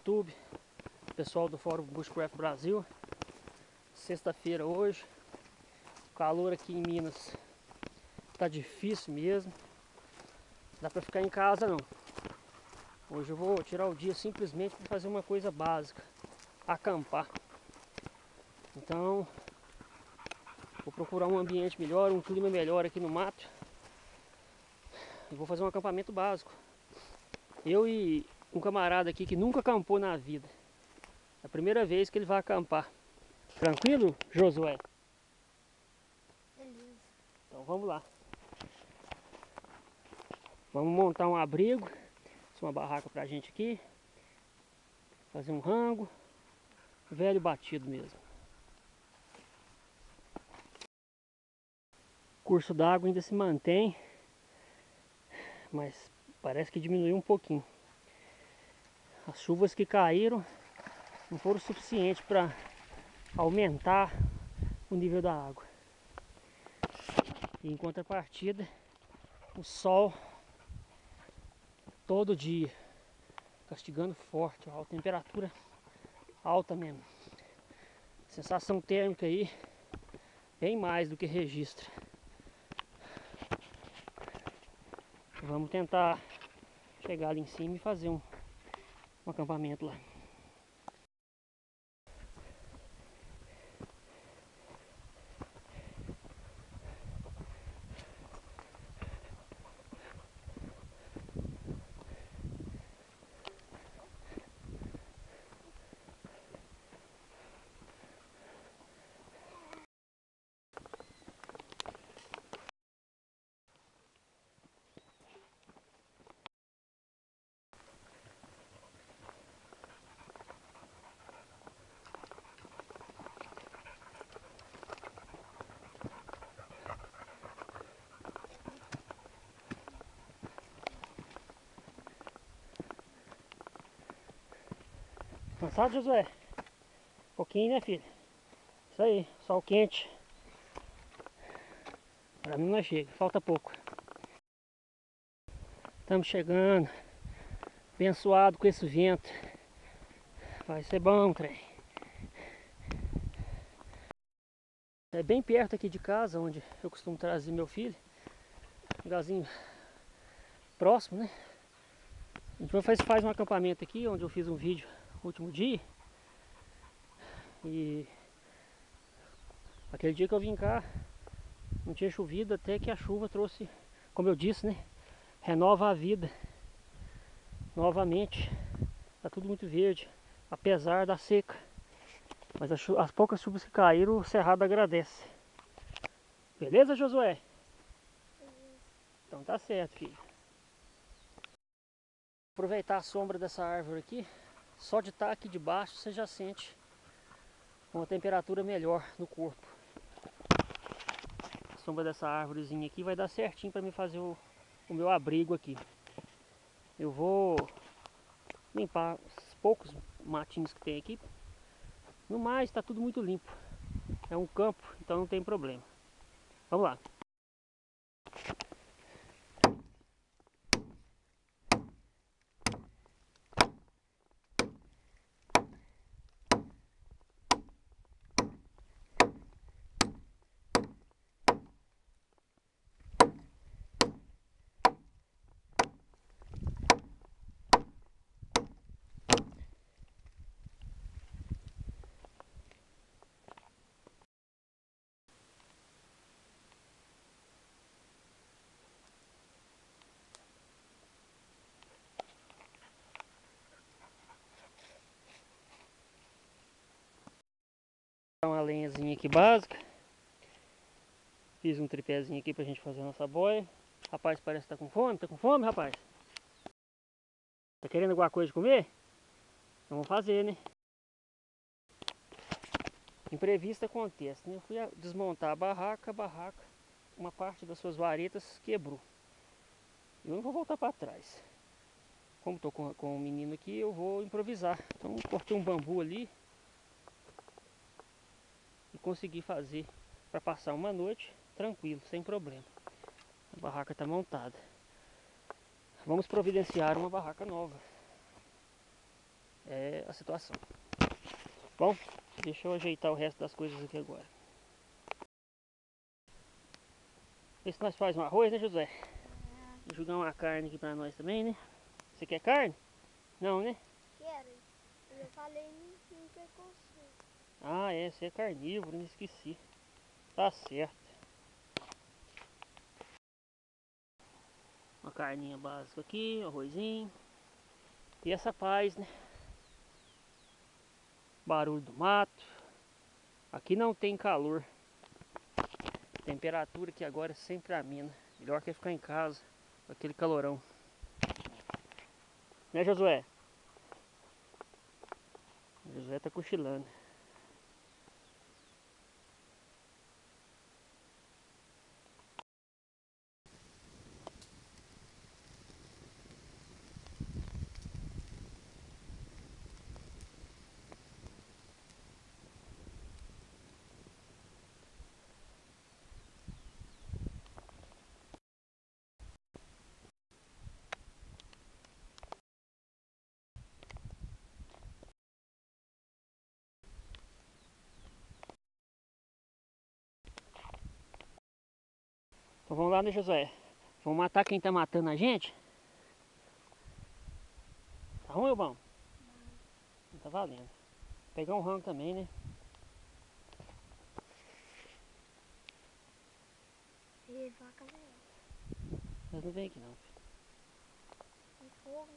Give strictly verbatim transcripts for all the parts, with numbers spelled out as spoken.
YouTube, pessoal do Fórum Bushcraft Brasil. Sexta-feira hoje, o calor aqui em Minas tá difícil mesmo, dá pra ficar em casa não. Hoje eu vou tirar o dia simplesmente para fazer uma coisa básica, acampar. Então, vou procurar um ambiente melhor, um clima melhor aqui no mato. E vou fazer um acampamento básico. Eu e um camarada aqui que nunca acampou na vida. É a primeira vez que ele vai acampar. Tranquilo, Josué? Beleza. Então vamos lá. Vamos montar um abrigo, uma barraca pra gente aqui. Fazer um rango. Velho batido mesmo. O curso d'água ainda se mantém, mas parece que diminuiu um pouquinho. As chuvas que caíram não foram suficientes para aumentar o nível da água. E em contrapartida, o sol todo dia castigando forte, ó, a temperatura alta mesmo. Sensação térmica aí bem mais do que registra. Vamos tentar chegar ali em cima e fazer um, um acampamento lá. Cansado, Josué? Um pouquinho, né, filho? Isso aí, sol quente. Pra mim não chega, falta pouco. Estamos chegando. Abençoado com esse vento. Vai ser bom, trem. É bem perto aqui de casa, onde eu costumo trazer meu filho. Um lugarzinho próximo, né? A gente faz, faz um acampamento aqui, onde eu fiz um vídeo no último dia. E aquele dia que eu vim cá, não tinha chovido, até que a chuva trouxe, como eu disse, né? Renova a vida. Novamente, tá tudo muito verde, apesar da seca. Mas as, as poucas chuvas que caíram, o cerrado agradece. Beleza, Josué? Beleza. Então tá certo, filho. Aproveitar a sombra dessa árvore aqui. Só de estar aqui debaixo você já sente uma temperatura melhor no corpo. A sombra dessa árvorezinha aqui vai dar certinho para me fazer o, o meu abrigo aqui. Eu vou limpar os poucos matinhos que tem aqui. No mais, está tudo muito limpo. É um campo, então não tem problema. Vamos lá. Uma lenhazinha aqui básica. Fiz um tripézinho aqui pra gente fazer a nossa boia. Rapaz, parece que tá com fome. Tá com fome, rapaz? Tá querendo alguma coisa de comer? Então vamos fazer, né? Imprevisto acontece, né? Eu fui desmontar a barraca, a barraca, uma parte das suas varetas quebrou. Eu não vou voltar para trás. Como tô com, com o menino aqui, eu vou improvisar. Então cortei um bambu ali e consegui fazer para passar uma noite tranquilo, sem problema. A barraca está montada. Vamos providenciar uma barraca nova. é a situação. Bom, deixa eu ajeitar o resto das coisas aqui agora. Vê se nós faz um arroz, né, José? Vou jogar uma carne aqui pra nós também, né? Você quer carne? Não, né? Quero. Eu falei no, no preconceito. Ah, é, você é carnívoro, me esqueci. Tá certo. Uma carninha básica aqui, um arrozinho. E essa paz, né? Barulho do mato. Aqui não tem calor. Temperatura aqui agora é sempre amena. Melhor que ficar em casa com aquele calorão. Né, Josué? O Josué tá cochilando. Então vamos lá, né, Josué? Vamos matar quem tá matando a gente? Tá ruim ou bom? Não tá valendo. Pegar um rango também, né? E vaca velha. Mas não vem aqui não. Tem fogo.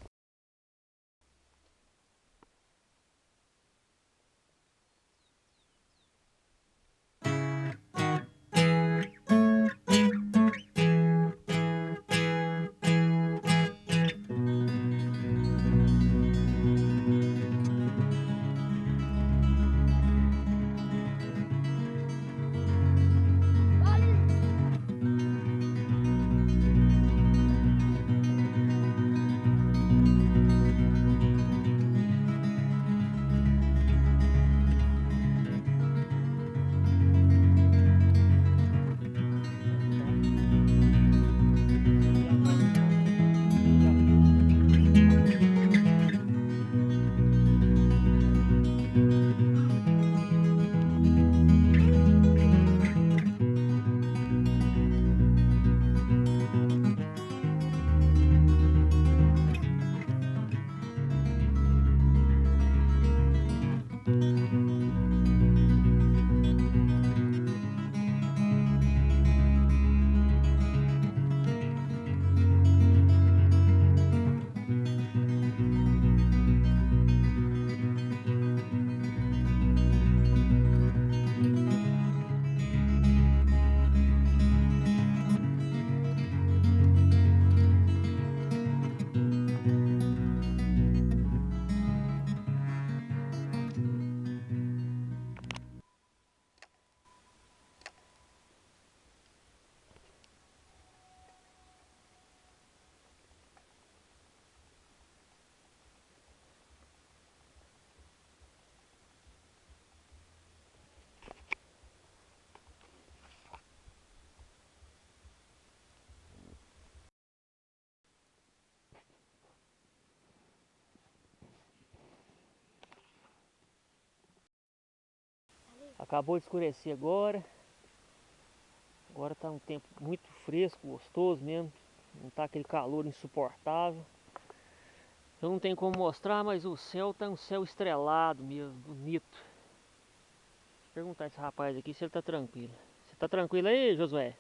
Acabou de escurecer agora. Agora tá um tempo muito fresco, gostoso mesmo. Não tá aquele calor insuportável. Eu não tenho como mostrar, mas o céu tá um céu estrelado mesmo, bonito. Vou perguntar a esse rapaz aqui se ele tá tranquilo. Você tá tranquilo aí, Josué?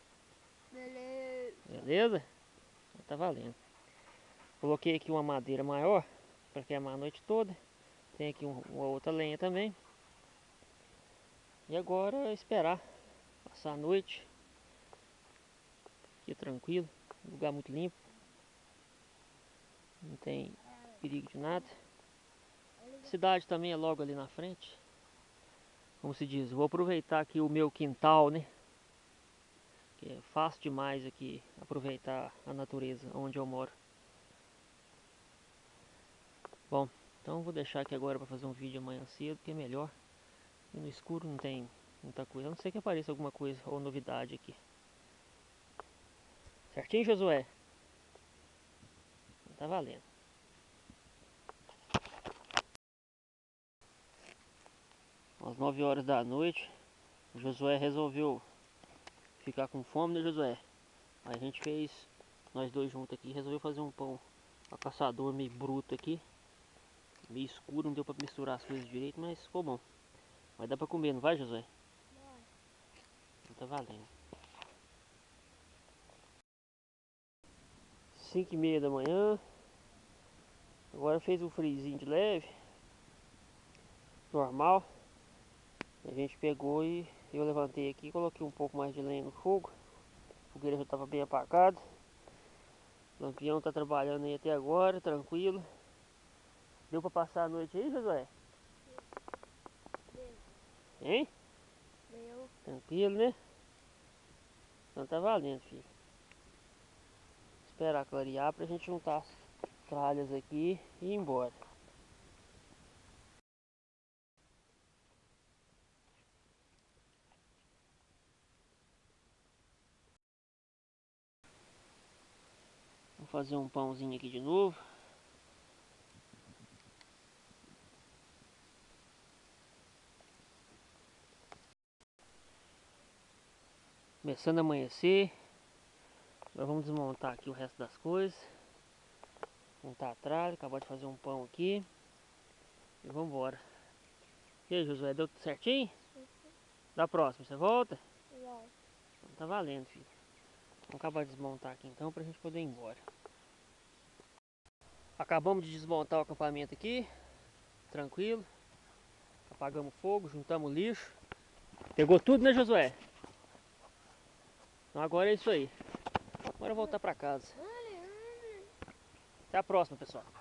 Beleza. Beleza? Tá valendo. Coloquei aqui uma madeira maior para queimar a noite toda. Tem aqui um, uma outra lenha também. E agora esperar passar a noite. Aqui é tranquilo, lugar muito limpo. Não tem perigo de nada. A cidade também é logo ali na frente. Como se diz, vou aproveitar aqui o meu quintal, né? Que é fácil demais aqui aproveitar a natureza onde eu moro. Bom, então vou deixar aqui agora para fazer um vídeo amanhã cedo, que é melhor. E no escuro não tem muita coisa, a não ser que apareça alguma coisa ou novidade aqui. Certinho, Josué? Tá valendo. Às nove horas da noite, o Josué resolveu ficar com fome, né, Josué? Aí a gente fez, nós dois juntos aqui, resolveu fazer um pão a caçador meio bruto aqui. Meio escuro, não deu pra misturar as coisas direito, mas ficou bom. Vai dar pra comer, não vai, Josué? Vai. Não tá valendo. cinco e meia da manhã. Agora fez um frizinho de leve. Normal. A gente pegou e eu levantei aqui, coloquei um pouco mais de lenha no fogo. A fogueira já estava bem apagada. O Lampião tá trabalhando aí até agora, tranquilo. Deu pra passar a noite aí, Josué? Deu. Hein? Deu. Tranquilo, né? Então tá valendo, filho. Esperar clarear pra gente juntar as tralhas aqui e ir embora. Vou fazer um pãozinho aqui de novo. Começando a amanhecer. Agora vamos desmontar aqui o resto das coisas. Montar a tralha, acabar de fazer um pão aqui. E vamos embora. E aí, Josué, deu tudo certinho? Uhum. Da próxima, você volta? Volta. Então tá valendo, filho. Vamos acabar de desmontar aqui então pra gente poder ir embora. Acabamos de desmontar o acampamento aqui. Tranquilo. Apagamos o fogo, juntamos o lixo. Pegou tudo, né, Josué? Então agora é isso aí. Bora voltar pra casa. Até a próxima, pessoal.